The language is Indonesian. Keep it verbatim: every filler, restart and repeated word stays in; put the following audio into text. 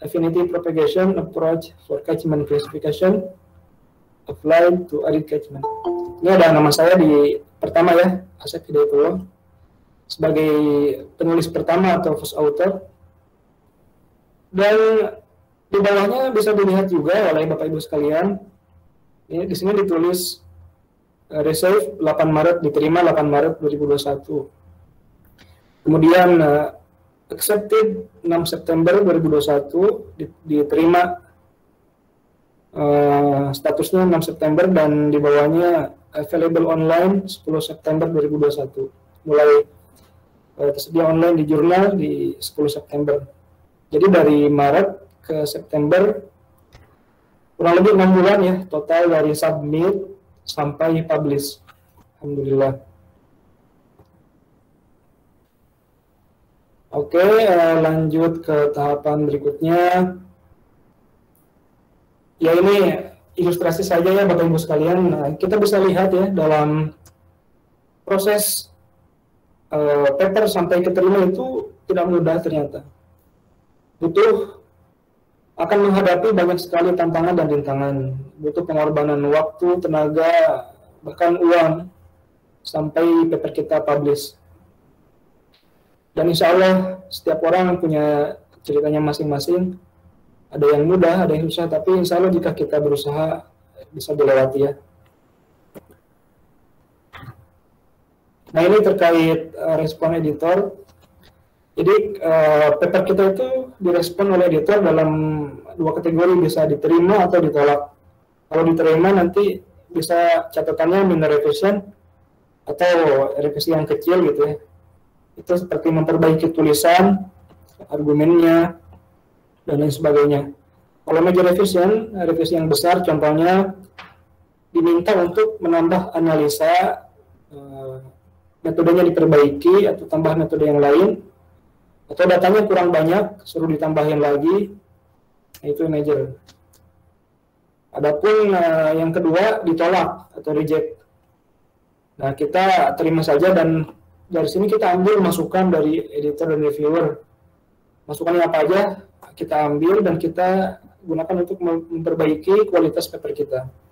Affinity Propagation Approach for Catchment Classification Applied to Arid Catchment. Ini ada nama saya di pertama ya, Asep Hidayatullah, sebagai penulis pertama atau first author. Dan di bawahnya bisa dilihat juga oleh Bapak Ibu sekalian. Ini di sini ditulis uh, receive delapan Maret, diterima delapan Maret dua ribu dua puluh satu. Kemudian uh, accepted enam September dua ribu dua puluh satu, diterima uh, statusnya enam September, dan di bawahnya available online sepuluh September dua ribu dua puluh satu. Mulai uh, tersedia online di jurnal di sepuluh September. Jadi dari Maret ke September kurang lebih enam bulan ya total dari submit sampai publish. Alhamdulillah. Oke, lanjut ke tahapan berikutnya. Ya, ini ilustrasi saja ya Bapak Ibu sekalian. Nah, kita bisa lihat ya dalam proses uh, paper sampai keterima itu tidak mudah ternyata. Butuh akan menghadapi banyak sekali tantangan dan rintangan. Butuh pengorbanan waktu, tenaga, bahkan uang sampai paper kita publish. Dan insya Allah setiap orang punya ceritanya masing-masing. Ada yang mudah, ada yang susah, tapi insya Allah jika kita berusaha bisa dilewati ya. Nah, ini terkait uh, respon editor. Jadi uh, paper kita itu direspon oleh editor dalam dua kategori, bisa diterima atau ditolak. Kalau diterima nanti bisa catatannya minor revision atau revisi yang kecil gitu ya. Itu seperti memperbaiki tulisan, argumennya, dan lain sebagainya. Kalau major revision, revisi yang besar contohnya diminta untuk menambah analisa, uh, metodenya diperbaiki atau tambah metode yang lain, atau datanya kurang banyak, suruh ditambahin lagi, itu major. Adapun uh, yang kedua ditolak atau reject. Nah, kita terima saja dan dari sini kita ambil masukan dari editor dan reviewer. Masukannya apa aja kita ambil dan kita gunakan untuk memperbaiki kualitas paper kita.